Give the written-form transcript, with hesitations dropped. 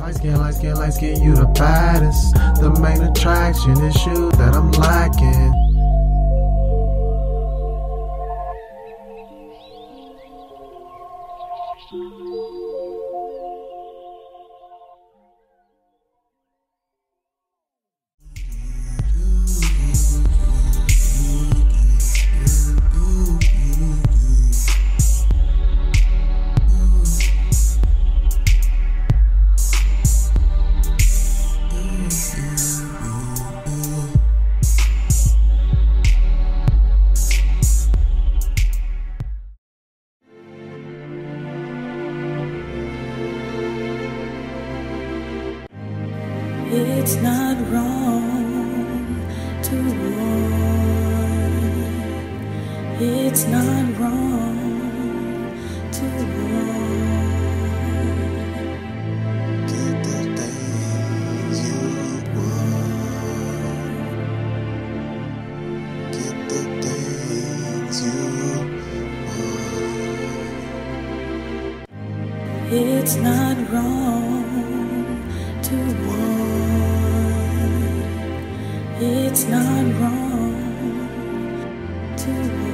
Light skin, you the baddest. The main attraction is you that I'm lacking. It's not wrong to want. It's not wrong to want. Get the things you want. Get the things you want. It's not wrong to want. It's not wrong to want.